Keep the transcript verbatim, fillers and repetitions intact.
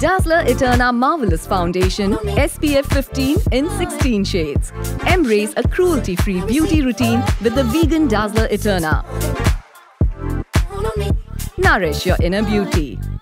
Dazller Eterna Marvelous Foundation, S P F fifteen in sixteen shades. Embrace a cruelty-free beauty routine with the vegan Dazller Eterna. Nourish your inner beauty.